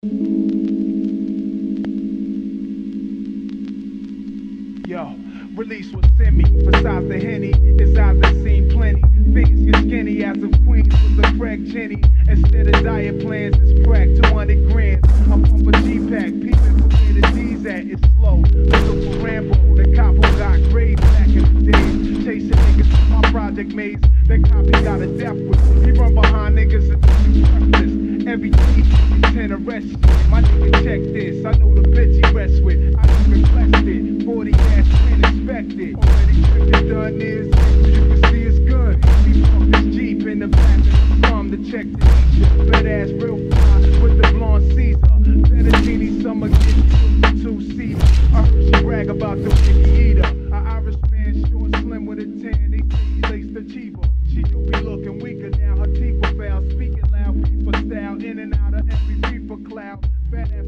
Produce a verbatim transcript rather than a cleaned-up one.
Yo, release was semi. Besides the Henny, his eyes that seen plenty. Things get skinny as of Queens was a crack Jenny. Instead of diet plans, it's crack two hundred grand. I pump a G-Pack, peeping for where the D's at. It's slow. Look for Rambo, the cop who got grave back in the days. Chasing niggas with my project maze. That cop he got a death with. He run behind niggas and breakfast. Every G, ten arrest. My nigga check this. I know the bitch he rests with. I even blessed it. forty gas been inspected. Already tripped done is. You can see it's good. He parked his Jeep in the back of the farm to check the feature. Red ass real fly with the blonde Caesar. Fettuccine summer get you two seats. I heard she brag about the Ricky Eater. A Irish man, short, slim with a tan. They say he laced the cheaper. She do be looking weaker now. Her teeth were foul. Speaking loud, people style. In and out of every reaper cloud. Fat ass